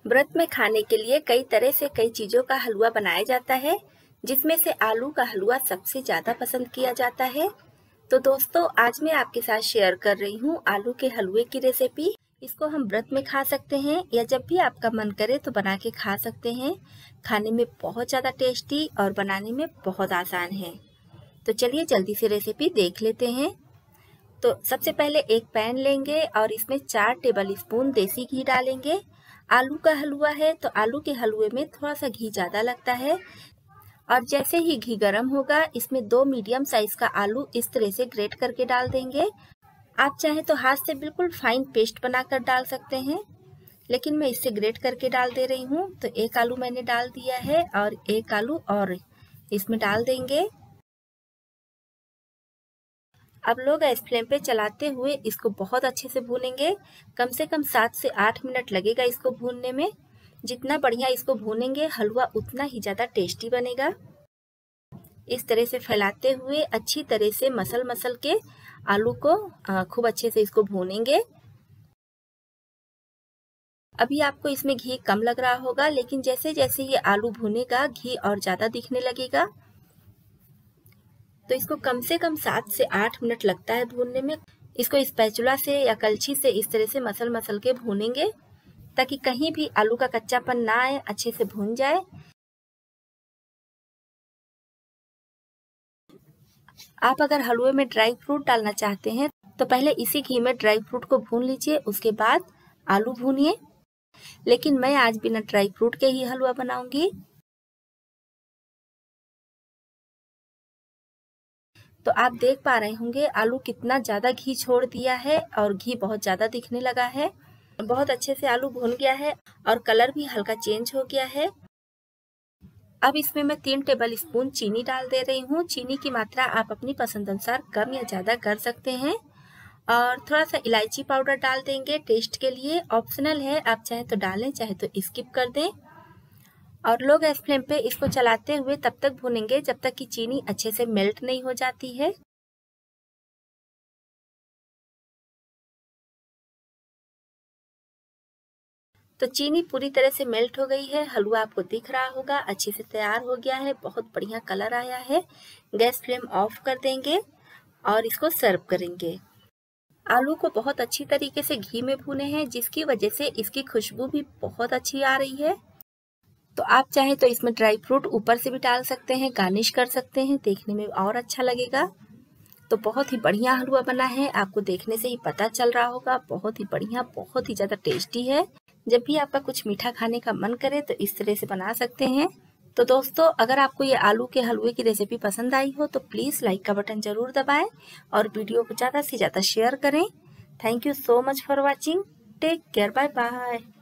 व्रत में खाने के लिए कई तरह से कई चीज़ों का हलवा बनाया जाता है, जिसमें से आलू का हलवा सबसे ज़्यादा पसंद किया जाता है। तो दोस्तों, आज मैं आपके साथ शेयर कर रही हूँ आलू के हलवे की रेसिपी। इसको हम व्रत में खा सकते हैं या जब भी आपका मन करे तो बना के खा सकते हैं। खाने में बहुत ज़्यादा टेस्टी और बनाने में बहुत आसान है। तो चलिए जल्दी से रेसिपी देख लेते हैं। तो सबसे पहले एक पैन लेंगे और इसमें 4 टेबल स्पून देसी घी डालेंगे। आलू का हलवा है तो आलू के हलवे में थोड़ा सा घी ज़्यादा लगता है। और जैसे ही घी गर्म होगा, इसमें 2 मीडियम साइज का आलू इस तरह से ग्रेट करके डाल देंगे। आप चाहें तो हाथ से बिल्कुल फाइन पेस्ट बनाकर डाल सकते हैं, लेकिन मैं इससे ग्रेट करके डाल दे रही हूँ। तो एक आलू मैंने डाल दिया है और एक आलू और इसमें डाल देंगे। अब लो गैस फ्लेम पे चलाते हुए इसको बहुत अच्छे से भूनेंगे। कम से कम 7 से 8 मिनट लगेगा इसको भूनने में। जितना बढ़िया इसको भूनेंगे हलवा उतना ही ज़्यादा टेस्टी बनेगा। इस तरह से फैलाते हुए अच्छी तरह से मसल के आलू को खूब अच्छे से इसको भूनेंगे। अभी आपको इसमें घी कम लग रहा होगा, लेकिन जैसे जैसे ये आलू भुनेगा घी और ज़्यादा दिखने लगेगा। तो इसको कम से कम 7 से 8 मिनट लगता है भूनने में। इसको स्पैचुला से या कलछी से इस तरह से मसल के भूनेंगे, ताकि कहीं भी आलू का कच्चापन ना आए, अच्छे से भून जाए। आप अगर हलवे में ड्राई फ्रूट डालना चाहते हैं तो पहले इसी घी में ड्राई फ्रूट को भून लीजिए, उसके बाद आलू भूनिए। लेकिन मैं आज बिना ड्राई फ्रूट के ही हलवा बनाऊंगी। तो आप देख पा रहे होंगे आलू कितना ज़्यादा घी छोड़ दिया है और घी बहुत ज़्यादा दिखने लगा है। बहुत अच्छे से आलू भून गया है और कलर भी हल्का चेंज हो गया है। अब इसमें मैं 3 टेबल स्पून चीनी डाल दे रही हूँ। चीनी की मात्रा आप अपनी पसंद अनुसार कम या ज़्यादा कर सकते हैं। और थोड़ा सा इलायची पाउडर डाल देंगे टेस्ट के लिए, ऑप्शनल है, आप चाहे तो डालें चाहे तो स्किप कर दें। और लो गैस फ्लेम पे इसको चलाते हुए तब तक भूनेंगे जब तक कि चीनी अच्छे से मेल्ट नहीं हो जाती है। तो चीनी पूरी तरह से मेल्ट हो गई है। हलवा आपको दिख रहा होगा अच्छे से तैयार हो गया है, बहुत बढ़िया कलर आया है। गैस फ्लेम ऑफ कर देंगे और इसको सर्व करेंगे। आलू को बहुत अच्छी तरीके से घी में भूने हैं, जिसकी वजह से इसकी खुशबू भी बहुत अच्छी आ रही है। तो आप चाहे तो इसमें ड्राई फ्रूट ऊपर से भी डाल सकते हैं, गार्निश कर सकते हैं, देखने में और अच्छा लगेगा। तो बहुत ही बढ़िया हलवा बना है, आपको देखने से ही पता चल रहा होगा। बहुत ही बढ़िया, बहुत ही ज़्यादा टेस्टी है। जब भी आपका कुछ मीठा खाने का मन करे तो इस तरह से बना सकते हैं। तो दोस्तों, अगर आपको ये आलू के हलवे की रेसिपी पसंद आई हो तो प्लीज़ लाइक का बटन ज़रूर दबाएं और वीडियो को ज़्यादा से ज़्यादा शेयर करें। Thank you so much for watching. Take care, bye bye.